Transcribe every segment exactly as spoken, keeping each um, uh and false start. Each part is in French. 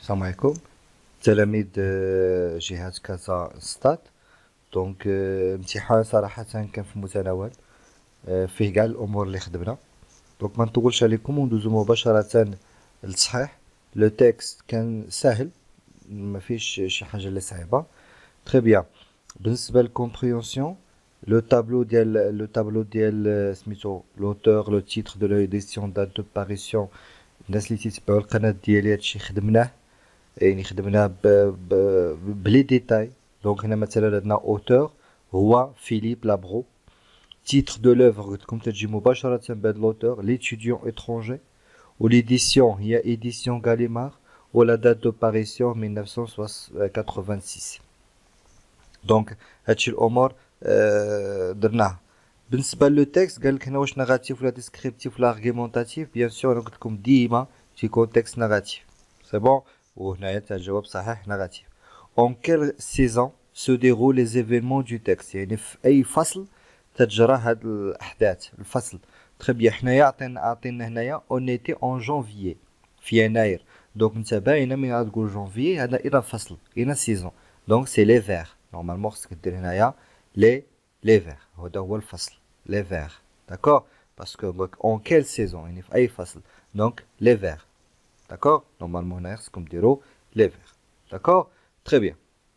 السلام عليكم تلاميذ آه، جهة كازا ستات. دونك آه، امتحان صراحة كان في المتناول، آه، فيه كاع الأمور اللي خدمنا. دونك ما نطولش عليكم وندوزو مباشرة للتصحيح. لو تكست كان سهل، ما فيش شي حاجة اللي صعيبة. تري بيان. بالنسبة للكومبريونسيون، لو تابلو ديال لو تابلو ديال آه، سميتو لوتور، لو تيتر دو ليديسيون، دات دو باريسيون. الناس اللي تيتبعوا القناة ديالي هادشي خدمناه، يعني خدمناه ب ب بلي ديتاي. دونك هنا مثلا عندنا اوتور هو فيليب لابرو. تيتر دو لوفر قلت لكم تجي مباشرة بعد لوتور ليتيديون اترونجي، وليديسيون هي ايديسيون غاليمار، ولا دات دو باريسيون ألف وتسعمية وثمانية وستين. دونك هادشي الامور آه درناها. بالنسبه لو تكست قال لك هنا واش نيغاتيف ولا ديسكريبتيف ولا ارغيمونتاتيف. بيان سور انا قلت لكم ديما تيكون تكست نيغاتيف، سي بون. وهنايا تاع الجواب صحيح نيغاتيف. اون كيل سيزون سو ديرول لي زيفينمون دو تكست، يعني في اي فصل تتجرى هاد الاحداث الفصل. تري بيان. حنايا عطينا عطينا هنايا اون ايتي اون جونفيي، في يناير. دونك انت باينه من غادي تقول جونفيي هذا الى فصل الى سيزون. دونك سي لي فير. نورمالمون خصك دير هنايا لي لي فير، هذا هو الفصل لي فير. داكور، باسكو اون كيل سيزون يعني في اي فصل. دونك لي فير. داكور، نورمالمون هنايا خصكم ديرو لي فير. داكور، تري بيان.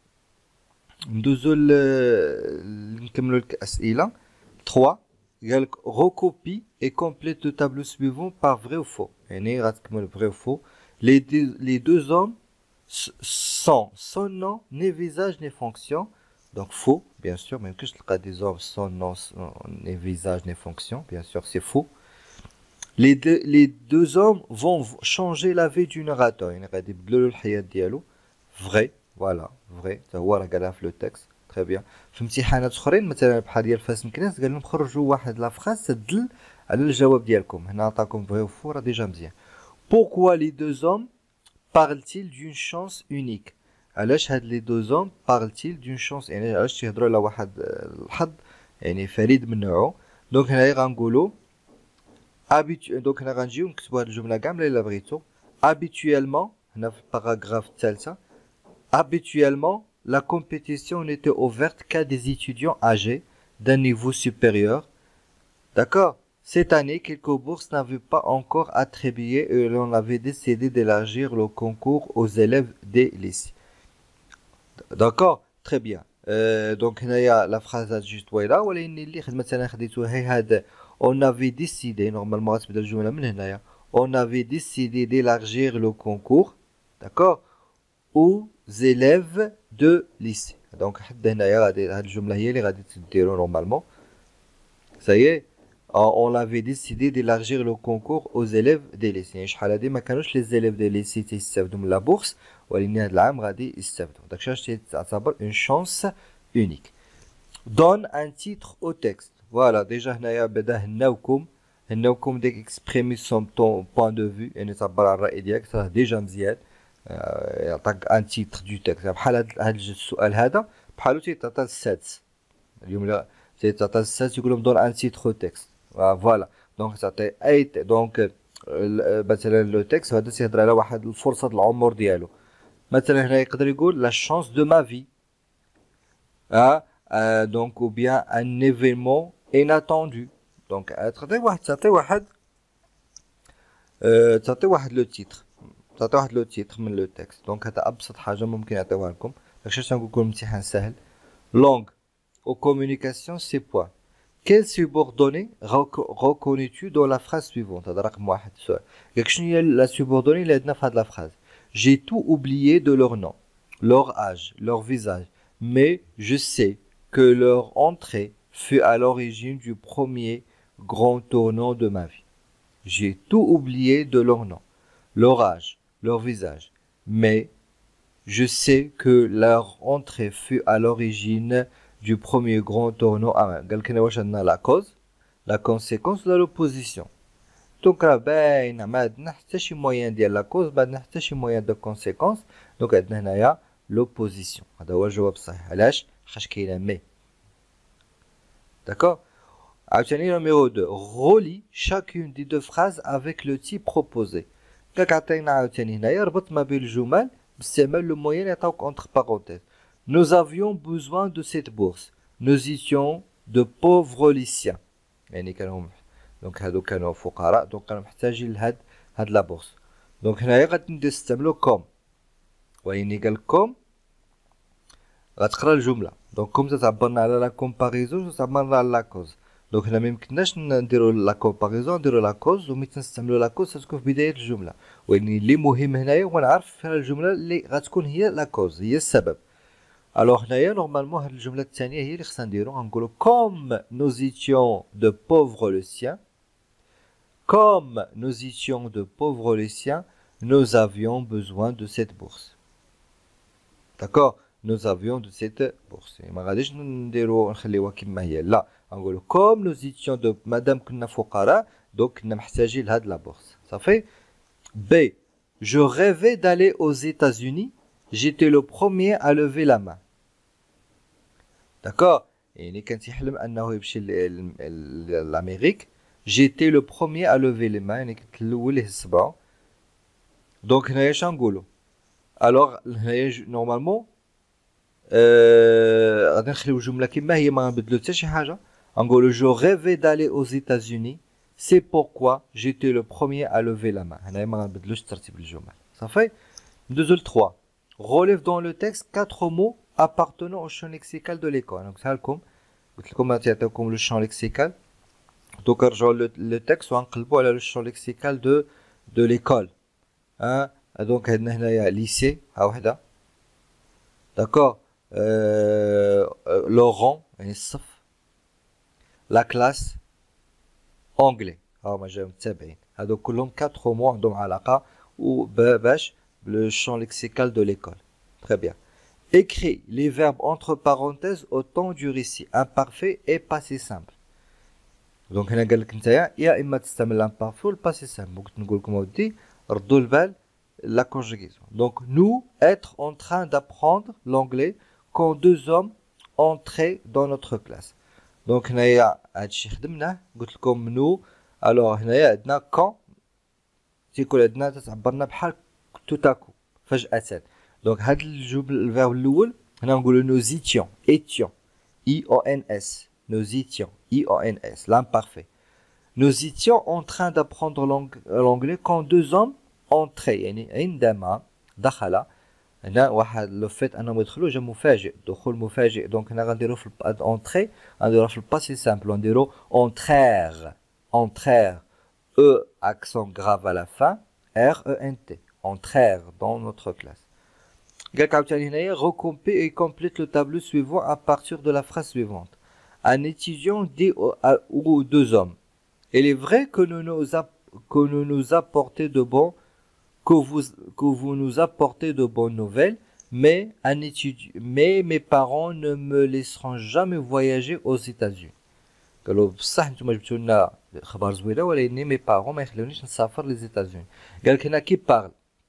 ندوزو نكملو الاسئله. ثلاثة قالك recopie et complète le tableau suivant par vrai ou faux. يعني غتكمل vrai ou faux. Les deux, les deux hommes sans son nom, ni visage, ni fonction. Donc faux, bien sûr. Même que je le des hommes sans nom, ni visage, ni fonction. Bien sûr, c'est faux. Les deux, les deux hommes vont changer la vie du narrateur. يعني غادي يبدلوا الحياة ديالو. Vrai, voilà, vrai. Ça هو راه قالها في le texte. Très bien. في امتحانات اخرين مثلا بحال ديال فاس مكناس قال لهم خرجوا واحد لا فراس تدل على الجواب ديالكم. هنا عطاكم فغي وفو، راه ديجا مزيان. Pourquoi les deux hommes parlent-ils d'une chance unique؟ علاش هاد لي دو زوم parlent-ils d'une chance، يعني علاش تيهضروا على واحد الحظ يعني فريد من نوعه. دونك هنايا غنقولوا habituellement. دونك هنا غنجيو نكتبوا هاد الجمله كاع ملي الا بغيتو. habituellement هنا في الباراغراف الثالثه. Habituellement, la compétition n'était ouverte qu'à des étudiants âgés d'un niveau supérieur. D'accord? Cette année, quelques bourses n'avaient pas encore attribué et l'on avait décidé d'élargir le concours aux élèves des lycées. D'accord? Très bien. Euh, donc, هنايا la phrase juste طويلة، ولكن اللي مثلا خديتو هي هذا on avait décidé. Normalement غتبدا الجملة من هنايا. On avait décidé d'élargir le concours. D'accord? aux élèves de lycée. Donc حد هنايا غادي هاد الجملة هي اللي غادي تديرو نورمالمون. Ça y est, on avait décidé d'élargir le concours aux élèves des lycées. يعني شحال هادي ما كانوش les élèves des lycées تيستافدوا من لا بورس، ولكن هاد العام غادي يستافدوا. داكشي علاش تعتبر une chance unique. Donne un titre au texte. Voilà, déjà هنايا بدا هناوكم هناوكم ديك exprimer son point de vue، يعني تعبر على الرأي ديالك، راه ديجا مزيان. يعطيك ان تيتر دو تكست. بحال هذا السؤال هذا بحالو تيتعطى السادس اليوم، لا تيتعطى السادس يقول لهم دون ان تيتر تكست. فوالا، دونك تعطي اي دونك مثلا لو تكست هذا تيهضر على واحد الفرصه العمر ديالو. مثلا هنا يقدر يقول لا شانس دو ما في، اه دونك او بيان ان ايفينمون اناتوندو. دونك تعطي واحد تعطي واحد تعطي واحد لو تيتر تعطي واحد لو تيتر من لو تكست. دونك هذا ابسط حاجه ممكن يعطيوها لكم. داكشي علاش نقول لكم الامتحان سهل. لونغ او كومونيكاسيون سي بوان. كيل سوبوردوني ريكونيتو دون لا فراز سويفونت. هذا رقم واحد السؤال. قالك شنو هي لا سوبوردوني اللي عندنا في هاد لا فراز. جي تو اوبليي دو لور نون، leur âge, leur visage, mais je sais que leur entrée fut à l'origine du premier grand tournant de ma vie. J'ai tout oublié de leur nom, leur âge, leur visage, mais je sais que leur entrée fut à l'origine du premier grand tournant. Ah, quelqu'un a dit la cause, la conséquence de l'opposition. Donc, ben, ما عندنا حتى شي moyen ديال la cause، ما عندنا حتى شي moyen de conséquence. Donc, عندنا هنايا l'opposition. هذا هو الجواب الصحيح. علاش؟ حيت كاينه مي. D'accord? عاوتاني numéro deux. Relie chacune des deux phrases avec le type proposé. قالك عطينا عاوتاني هنايا ربط ما بين الجمل باستعمال لو موين يعطيوك entre parenthèses. Nous avions besoin de cette bourse. Nous étions de pauvres lycéens. يعني كانوا دونك هادو كانوا فقراء دونك كانوا محتاجين لهاد هاد لا بورس. دونك هنايا غادي نستعملو كوم. وين قال كوم غتقرا الجمله دونك كوم تتعبرنا على لا كومباريزون وتعبرنا على لا كوز. دونك هنا ميمكنناش نديرو لا كومباريزون نديرو لا كوز وملي تنستعملو لا كوز تكون في بدايه الجمله وين اللي مهم هنايا هو نعرف فين الجمله اللي غتكون هي لا كوز هي السبب. الوغ هنايا نورمالمون هاد الجمله الثانيه هي اللي خصنا نديرو غنقولو كوم nous étions de pauvres lycéens comme nous étions de pauvres lycéens nous avions besoin de cette bourse. D'accord, nous avions de cette bourse. ما غاديش نديرو نخليوها كما هي لا غنقولو comme nous étions de مادام كنا فقراء دونك كنا محتاجين لهاد لا بورس صافي. B je rêvais d'aller aux États-Unis j'étais le premier à lever la main. D'accord, يعني كان تيحلم انه يمشي لامريك j'étais le premier à lever les mains يعني كنت الاول اللي هز صبعو. دونك هنايا اش غنقولو الوغ هنايا نورمالمون euh, غادي نخليو الجمله كما هي ما نبدلو حتى شي حاجه غنقولو je rêvais d'aller aux États-Unis c'est pourquoi j'étais le premier à lever la main. هنايا ما غنبدلوش ترتيب الجمل صافي. ندوزو ل trois relève dans le texte quatre mots appartenant au champ lexical de l'école. Donc ça لكم قلت لكم غاتيعطيوكم لو champ lexical دونك نرجعو لو تكست وغنقلبو على لو champ lexical de de l'école. ها دونك عندنا هنايا lycée ها وحده داكور لو رون يعني الصف لا كلاس اونغلي ها هما جاو متابعين هادو كلهم quatre mots عندهم علاقه وباش le champ lexical de l'école. Très bien. Écris les verbes entre parenthèses au temps du récit imparfait et passé simple. Donc هنا قال لك نتايا يا اما تستعمل l'imparfait ou le passé simple. قلت نقول لكم اودي ردوا البال la conjugaison. Donc nous être en train d'apprendre l'anglais quand deux hommes entraient dans notre classe. Donc هنايا هادشي خدمناه قلت لكم nous alors هنايا عندنا quand تيكون عندنا تتعبرنا بحال tout à coup فجأة. دونك هاد الجمل الفيرب الاول هنا نقولو nous étions étions I O N S nous étions I O N S l'imparfait. Nous étions en train d'apprendre l'anglais quand deux hommes entraient يعني عندما دخل هنا واحد لو فيت انهم يدخلوا جا مفاجئ دخول مفاجئ دونك هنا غنديرو في انتري غنديرو في الباسي سامبل غنديرو entrèrent entrèrent E accent grave à la fin R E N T entrèrent dans notre classe. قالك عاوتاني هنايا recompte et complète le tableau suivant à partir de la phrase suivante. Un étudiant dit aux deux hommes il est vrai que nous nous que nous nous apportez de bons que vous que vous nous apportez de bonnes nouvelles mais un étudiant mais mes parents ne me laisseront jamais voyager aux États-Unis. قالوا بصح نتوما جبتوا لنا خبر زوينه ولكن مي بارون ما يخلونيش نسافر لي زيتازوني. قالك هنا كي بارل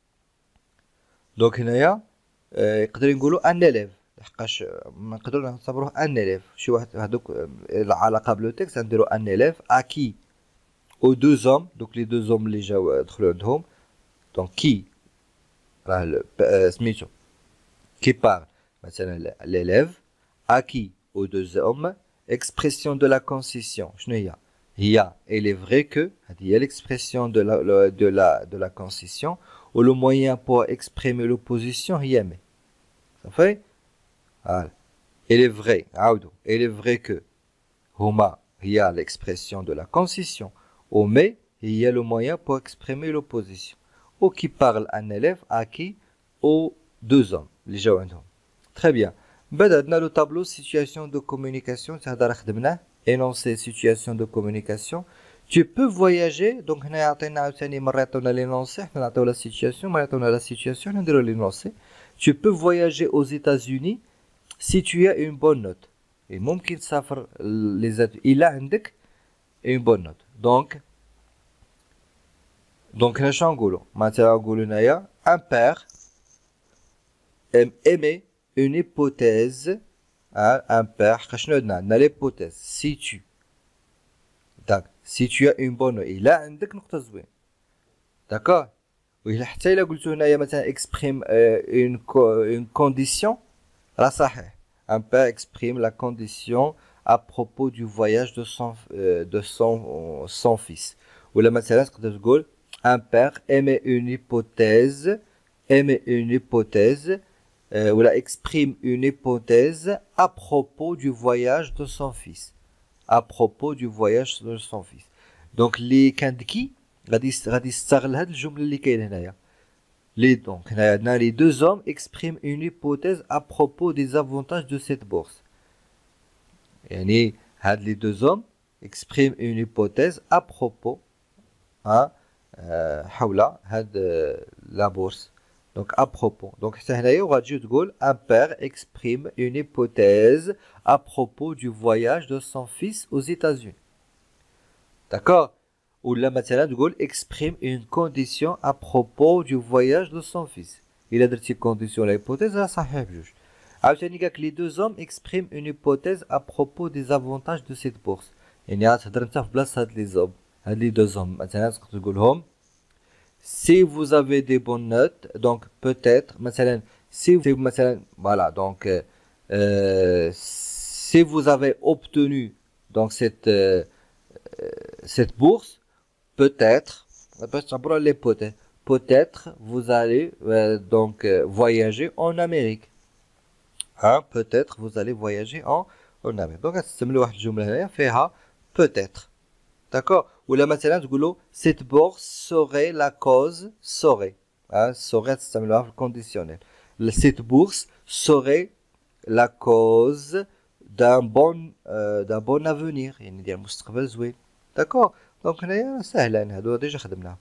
دونك هنايا يقدر نقولوا ان اليف لحقاش ما نقدروا نعتبروه ان اليف شي واحد هذوك العلاقه بلو تكست نديروا ان اليف اكي او دو زوم دونك لي دو زوم اللي جاو دخلوا عندهم دونك كي راه سميتو كي بارل مثلا l'élève اكي او دو زوم expression de la concession شنو هي هي il est vrai que هذه هي l'expression de la de la de la concession ou le moyen pour exprimer l'opposition هي mais صافي فوالا il est vrai عاودوا il est vrai que هما هي l'expression de la concession ou mais هي le moyen pour exprimer l'opposition ou qui parle un élève à qui aux deux hommes اللي جاو عندهم. Très bien. بعد عندنا لو طابلو situation de communication تهضر خدمناه énoncer situation de communication. Tu peux voyager donc هنا يعطينا عاوتاني مرة يعطيونا l'énoncé حنا نعطيو لا situation مرة يعطيونا لا situation حنا نديرو l'énoncé. Tu peux voyager aux États-Unis si tu as une bonne note. ممكن تسافر لي إلا عندك une bonne note. Donc donc هنا شنو نقولو مثلا نقولو هنايا un père aimait une hypothèse hein, un père شنو عندنا عندنا l'hypothèse si tu donc si tu as une bonne note إلا عندك نقطة زوين d'accord وإلا حتى إلا قلتو هنايا مثلا exprime une une condition راه صحيح. un père exprime la condition à propos du voyage de son de son son fils. ولا مثلا تقدر تقول un père émet une hypothèse émet une hypothèse ou la exprime une hypothèse à propos du voyage de son fils. À propos du voyage de son fils. Donc اللي كان ذكي غادي غادي يستغل هاد الجملة اللي كاينة هنايا. Les donc هنايا عندنا les deux hommes expriment une hypothèse à propos des avantages de cette bourse. يعني هاد les deux hommes expriment une hypothèse à propos ها حول هاد la bourse. Donc à propos. Donc حتى هنايا وغتجي تقول un père exprime une hypothèse à propos du voyage de son fils aux États-Unis. D'accord? ولا مثلا تقول exprime une condition à propos du voyage de son fils. إلا درتي condition لا hypothèse راه صحيح بجوج. عاوتاني قالك les deux hommes expriment une hypothèse à propos des avantages de cette bourse. يعني غتهضر انت في بلاصة هاد لي زوم هاد لي deux hommes مثلا تقدر تقولهم si vous avez des bonnes notes donc peut-être مثلا si vous مثلا voilà donc euh, si vous avez obtenu donc cette euh, cette bourse peut-être peut-être vous allez euh, donc euh, voyager en Amérique. Hein, peut-être vous allez voyager en en Amérique. Donc غتستعملوا واحد الجملة هنايا فيها peut-être. D'accord? ولا مثلا تقولوا cette bourse serait la cause serait. Hein, serait تستعملوها في الكونديسيونيل. Cette bourse serait la cause d'un bon euh, d'un bon avenir يعني ديال مستقبل زوين. D'accord? Donc هنايا ساهلين هادو ديجا خدمناهم.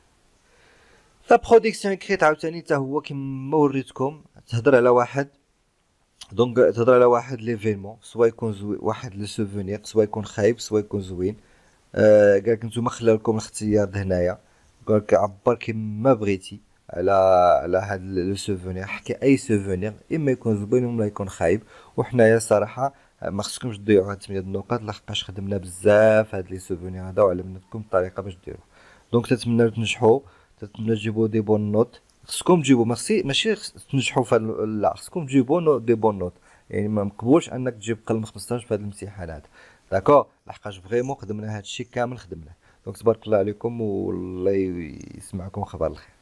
لا برودكسيون اكريت عاوتاني حتى هو كيما وريتكم تهضر على واحد دونك تهضر على واحد ليفينمون سوا يكون زوين واحد لو سوفونير سوا يكون خايب سوا يكون زوين. آه قالك نتوما خلاو لكم الاختيار هنايا قالك عبر كيما بغيتي على على هاد لو سوفونير حكي اي سوفونير اما يكون زوين ولا يكون خايب. وحنايا صراحه ما خصكمش تضيعوا هاد ثمانية النقاط لحقاش خدمنا بزاف هاد لي سوفونير هذا وعلمنا لكم الطريقه باش ديروه. دونك تتمنى تنجحوا تتمنى تجيبوا دي بون نوت. خصكم تجيبوا ماشي ماشي تنجحوا في لا خصكم تجيبوا دي بون نوت يعني ما مقبولش انك تجيب قل من خمسطاش في هاد الامتحان هذا. داكور لحقاش فريمون خدمنا هاد الشيء كامل خدمناه. دونك تبارك الله عليكم والله يسمعكم خبر الخير.